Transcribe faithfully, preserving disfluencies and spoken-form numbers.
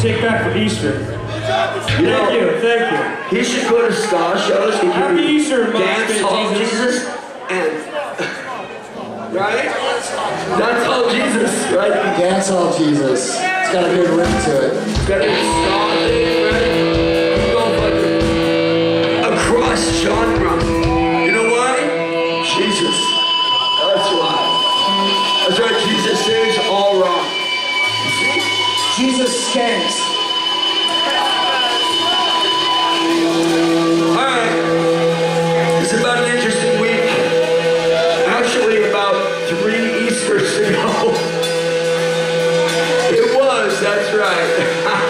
take back for Easter. You know, thank you, thank you. He should go to ska shows. He Happy Easter, dance all Jesus. Jesus and right. That's all Jesus, right? Dance all Jesus. It's got a good ring to it. It's got a ska thing, right? You go fucking across genre. You know why? Jesus. That's why. That's right. Jesus sings all wrong. Jesus skanks. Alright, it's about an interesting week. Actually, about three Easters ago. It was, that's right.